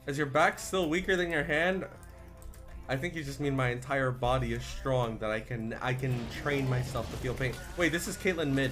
Is your back still weaker than your hand? I think you just mean my entire body is strong, that I can train myself to feel pain. Wait, this is Caitlyn mid.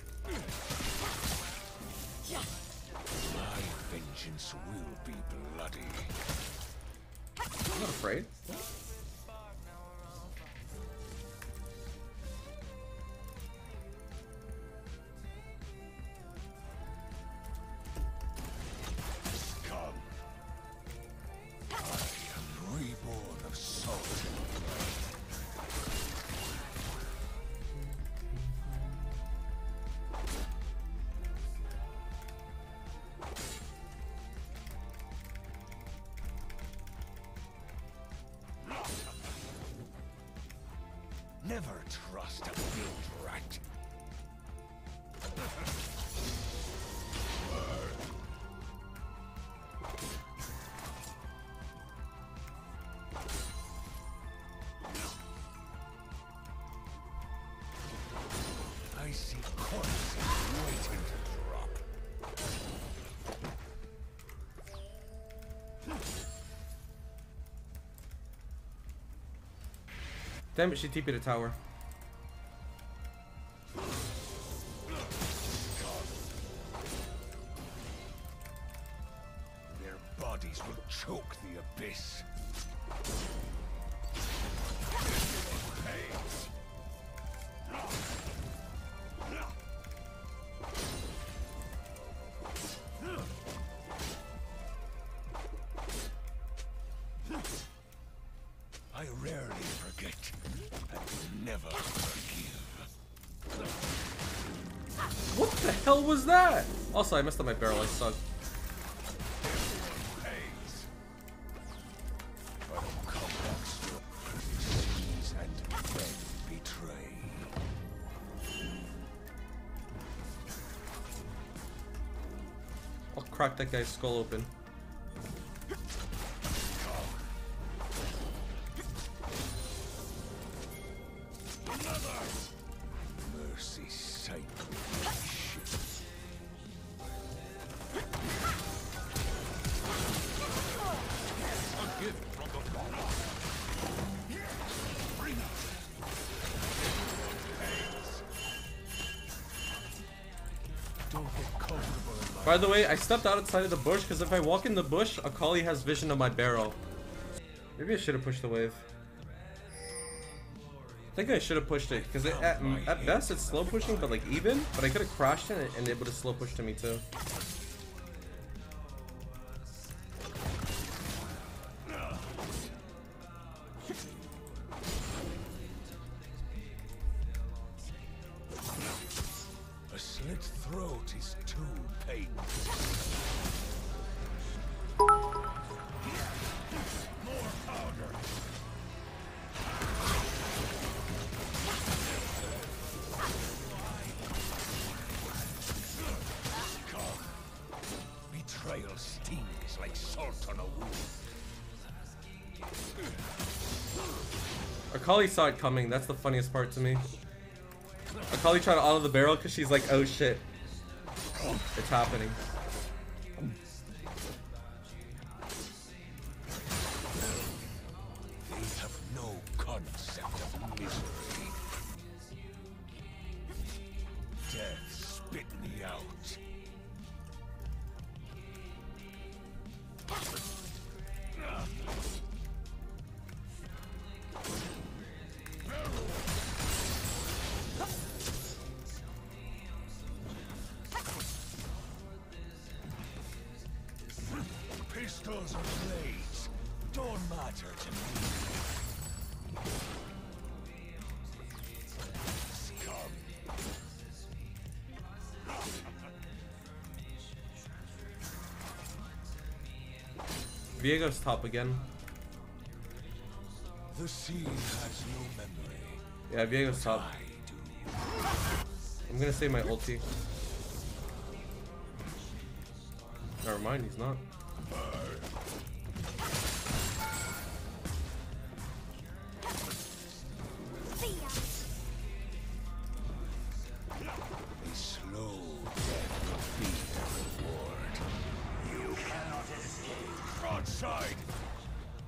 My vengeance will be bloody. I'm not afraid. Never trust a field rat. I see corpses waiting to drop. Damn it, she TP'd a tower. Their bodies will choke the abyss. I rarely forget and never forgive. What the hell was that? Also, I messed up my barrel. I suck. I'll crack that guy's skull open. Mercy sake. By the way, I stepped outside of the bush because if I walk in the bush, Akali has vision of my barrel. Maybe I should have pushed the wave. I think I should have pushed it because at best it's slow pushing, but like even. But I could have crashed it and it would have slow pushed to me too. A slit throat is too painful. More powder. Betrayal stings like salt on a wound. Akali saw it coming. That's the funniest part to me. Akali tried to auto the barrel because she's like, oh shit. It's happening. They have no concept of misery. Death spit me out. Pistols or blades don't matter to me. Scum. Viego's top again. The sea has no memory. Yeah, Viego's top. I do. I'm gonna save my ulti. Never mind, he's not. A slow death will be the reward. You cannot escape. Broadside.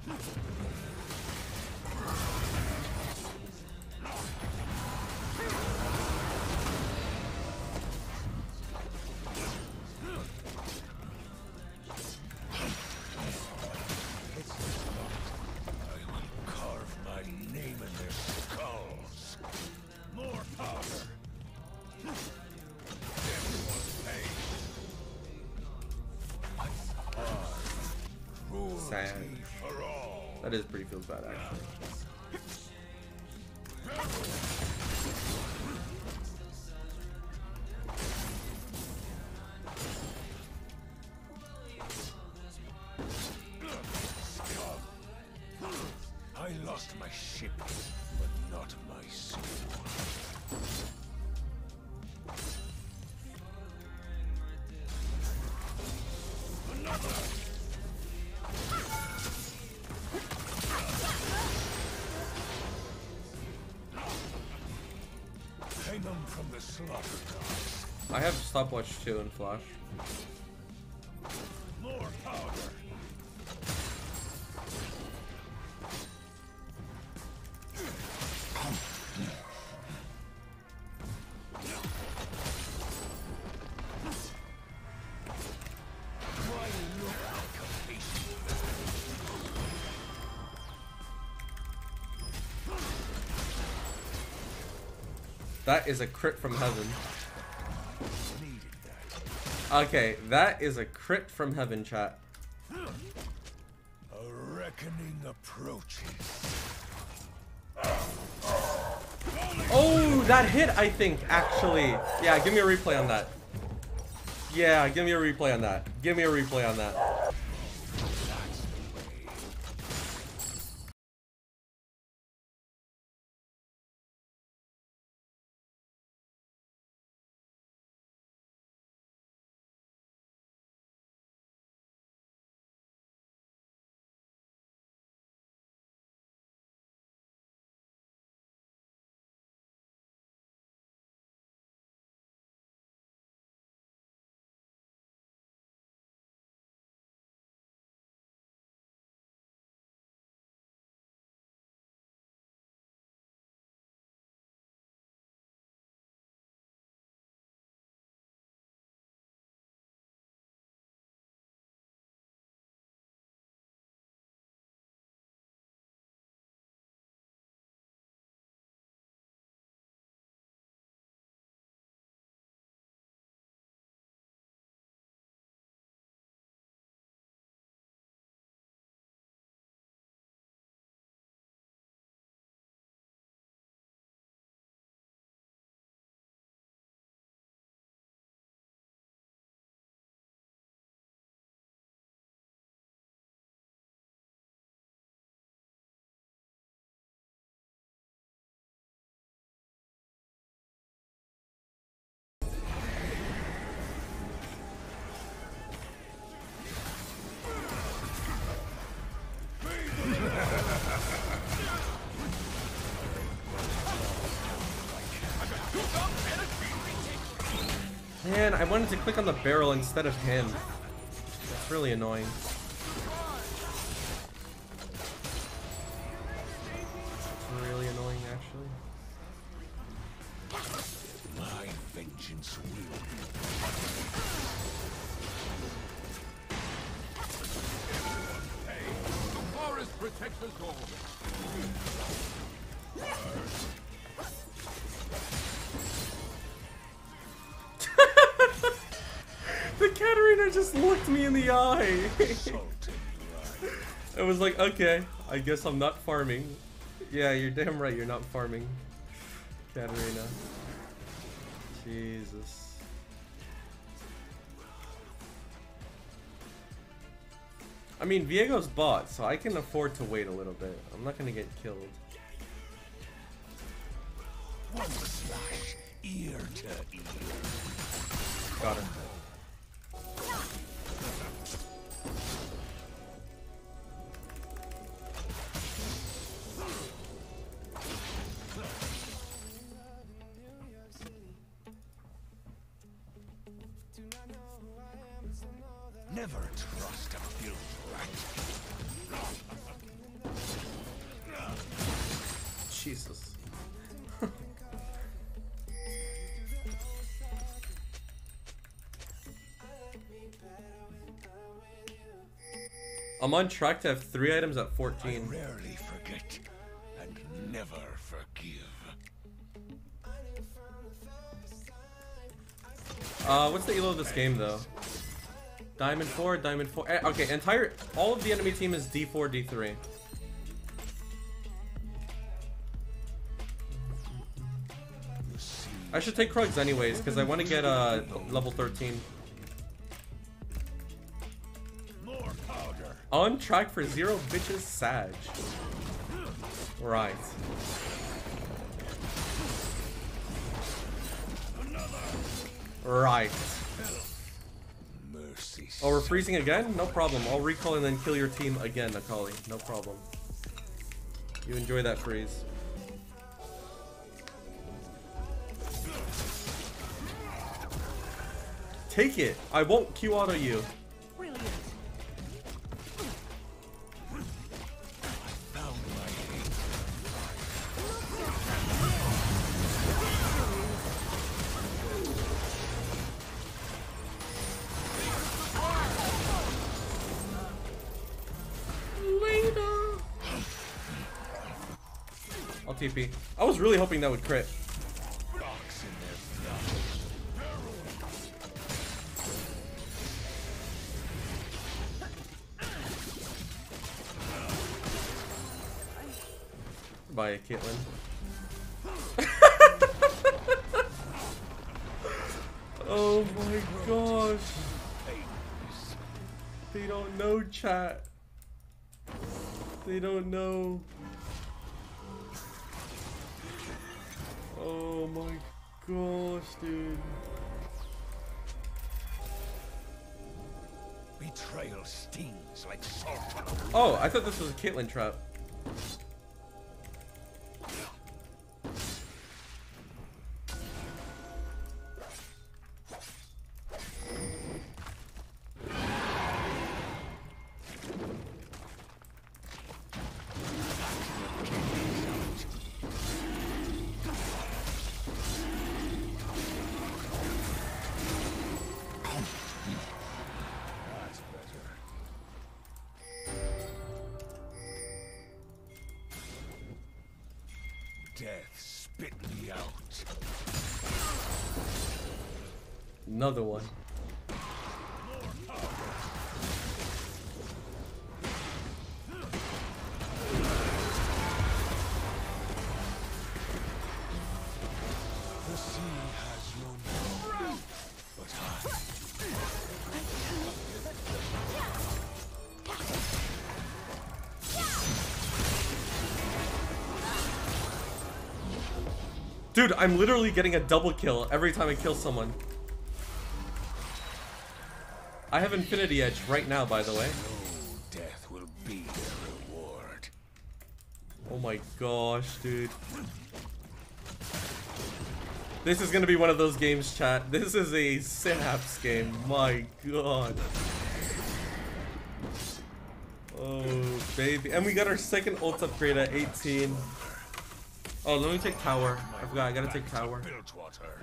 Sad. That is pretty feels bad actually. I lost my ship, but not my soul. Hang on from the slaughter. I have stopwatch too and flash. More powder. That is a crit from heaven. Okay, that is a crit from heaven, chat. A reckoning approaches. Oh, that hit, I think, actually. Yeah, give me a replay on that. Yeah, give me a replay on that. Give me a replay on that. Man, I wanted to click on the barrel instead of him. That's really annoying. It's really annoying, actually. My vengeance will be. The forest protects us all. The Katarina just looked me in the eye. I was like, okay, I guess I'm not farming. Yeah, you're damn right, you're not farming, Katarina. Jesus. I mean, Viego's bot, so I can afford to wait a little bit. I'm not gonna get killed. One slash, ear to ear. Got her. Never trust a filth rat. I'm on track to have 3 items at I 14. rarely forget and never forgive. What's the elo of this game though? Diamond 4, Diamond 4. Okay, all of the enemy team is D4, D3. I should take Krugs anyways, because I want to get level 13. More powder. On track for 0 bitches Sag. Right. Right. Mercy. Oh, we're freezing again? No problem. I'll recall and then kill your team again, Akali. No problem. You enjoy that freeze. Take it! I won't Q auto you. Brilliant. Found my hate. I'll TP. I was really hoping that would crit. Rocks in their blood. Bye, Caitlyn. Oh my gosh. They don't know, chat. They don't know. Oh my gosh, dude. Betrayal stings like salt on a wound. Oh, I thought this was a Caitlyn trap. That's better. Death spit me out. Another one. The sea has no name, but I. Dude, I'm literally getting a double kill every time I kill someone. I have Infinity Edge right now, by the way. No death will be their reward. Oh my gosh, dude. This is gonna be one of those games, chat. This is a Synapse game. My god. Oh, baby. And we got our second ult upgrade at 18. Oh, let me take tower. I forgot, I gotta take tower. Bilgewater.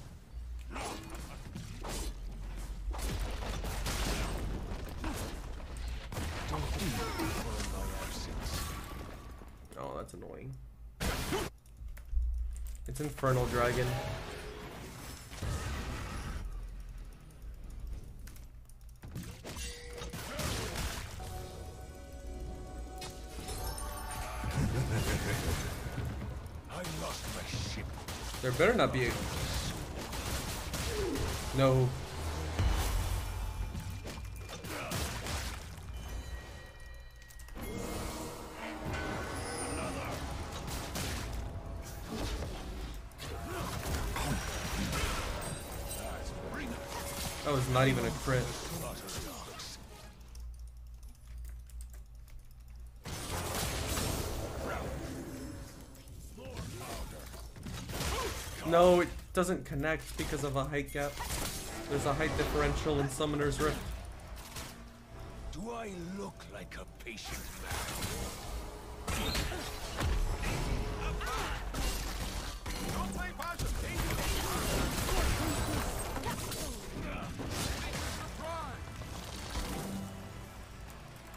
Don't leave in my absence. Oh, that's annoying. It's Infernal Dragon. I lost my ship. There better not be a... No. That was not even a crit. No, it doesn't connect because of a height gap. There's a height differential in Summoner's Rift. Do I look like a patient man? Don't play passive.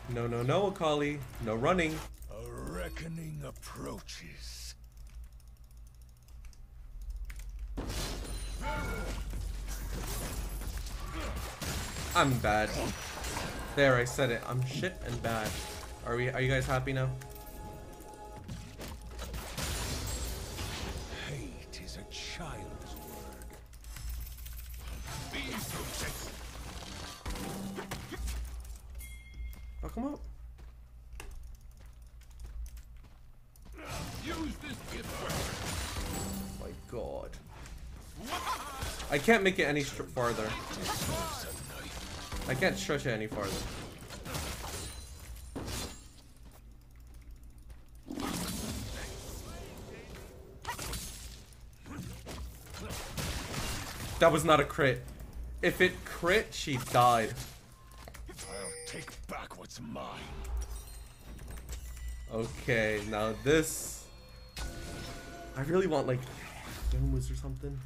No, no, no, Akali. No running. A reckoning approaches. I'm bad. There, I said it. I'm shit and bad. Are you guys happy now? Hate is a child's word. Fuck him up. Use this gift weapon. My god. I can't make it any farther. I can't stretch it any farther. That was not a crit. If it crit, she died. I'll take back what's mine. Okay, now this... I really want like Youmu's or something.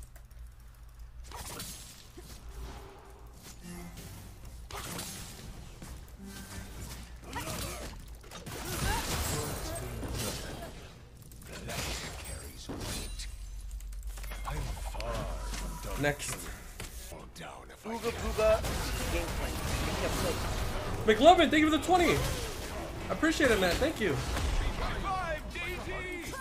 Next. Booga Booga gameplay. Picking up place. McLovin, thank you for the 20. I appreciate it, man. Thank you. Revive DT.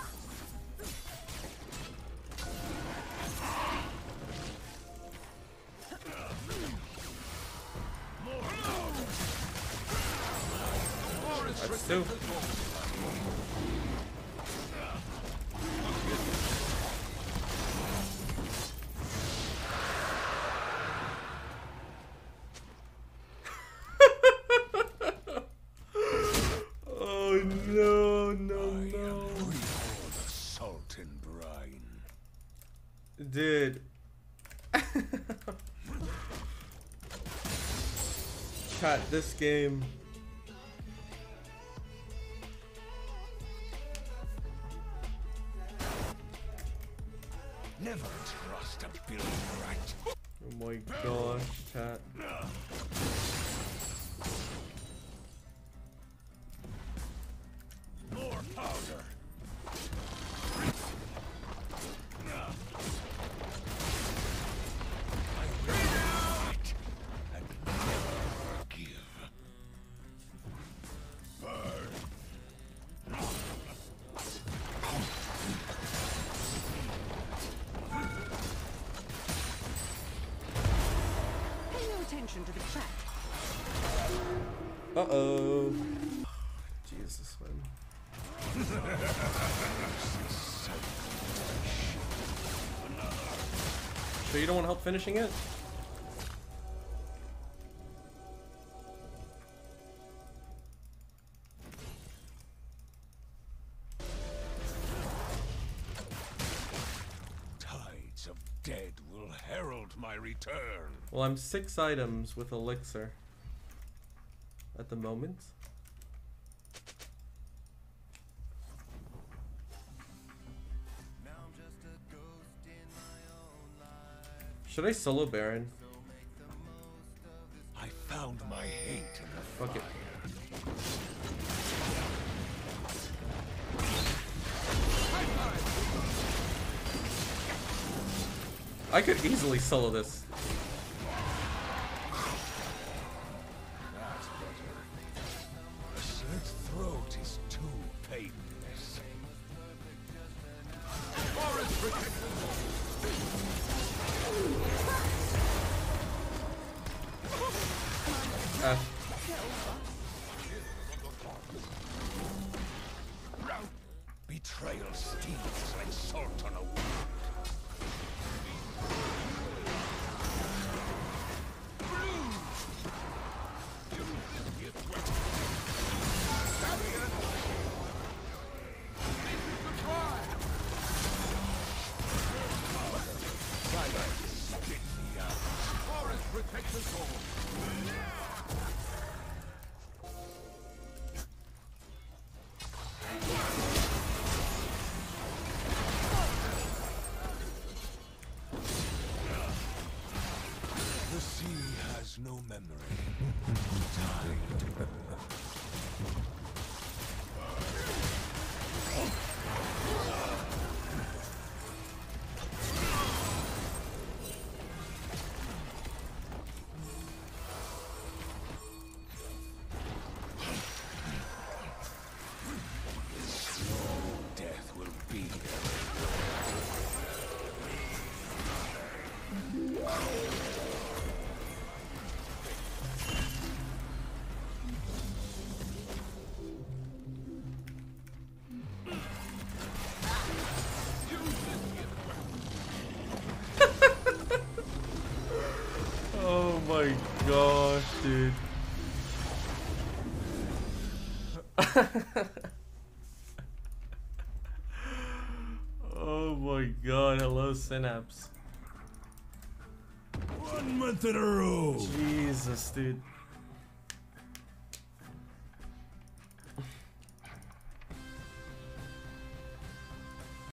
That's two. Oh no, no, no. The Sultan brine. Dude. Chat, this game. Never trust a Billy Rat. Oh my gosh, chat. More powder. And never forgive. Burn. Pay no attention to the trap. Uh-oh. Jesus, man. Sure you don't want help finishing it? Tides of dead will herald my return. Well, I'm 6 items with elixir at the moment. Should I solo Baron? I found my hate in the Fuck it. I could easily solo this. That's better. A slit throat is too painless. Forest protection. Betrayal stings like salt on a wound. Forest protection zone. gosh, dude. Oh my god, hello Synapse. 1 month in a row. Jesus, dude.